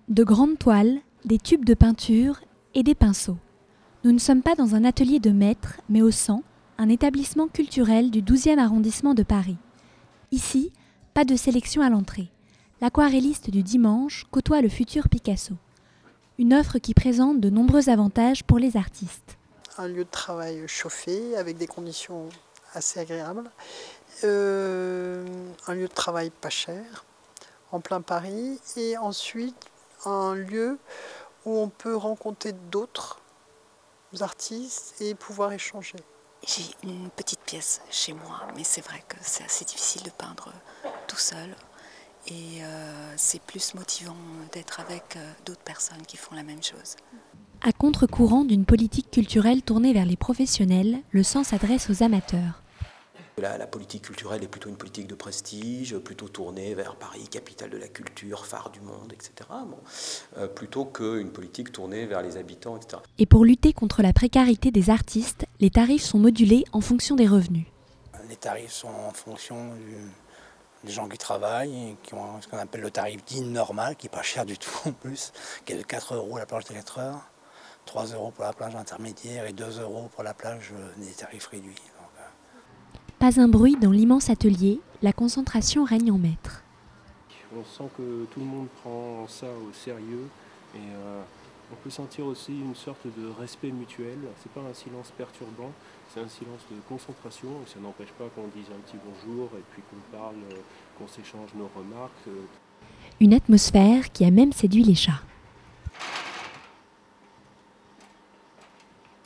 De grandes toiles, des tubes de peinture et des pinceaux. Nous ne sommes pas dans un atelier de maître, mais au 100, un établissement culturel du 12e arrondissement de Paris. Ici, pas de sélection à l'entrée. L'aquarelliste du dimanche côtoie le futur Picasso. Une offre qui présente de nombreux avantages pour les artistes. Un lieu de travail chauffé, avec des conditions assez agréables. Un lieu de travail pas cher, en plein Paris. Et ensuite, un lieu où on peut rencontrer d'autres artistes et pouvoir échanger. J'ai une petite pièce chez moi, mais c'est vrai que c'est assez difficile de peindre tout seul. Et c'est plus motivant d'être avec d'autres personnes qui font la même chose. À contre-courant d'une politique culturelle tournée vers les professionnels, le 100 s'adresse aux amateurs. La politique culturelle est plutôt une politique de prestige, plutôt tournée vers Paris, capitale de la culture, phare du monde, etc. Plutôt qu'une politique tournée vers les habitants, etc. Et pour lutter contre la précarité des artistes, les tarifs sont modulés en fonction des revenus. Les tarifs sont en fonction des gens qui travaillent, et qui ont ce qu'on appelle le tarif dit normal, qui n'est pas cher du tout en plus, qui est de 4 € la plage de 4 heures, 3 € pour la plage intermédiaire et 2 € pour la plage des tarifs réduits. Pas un bruit dans l'immense atelier, la concentration règne en maître. On sent que tout le monde prend ça au sérieux et on peut sentir aussi une sorte de respect mutuel. C'est pas un silence perturbant, c'est un silence de concentration et ça n'empêche pas qu'on dise un petit bonjour et puis qu'on parle, qu'on s'échange nos remarques. Une atmosphère qui a même séduit les chats.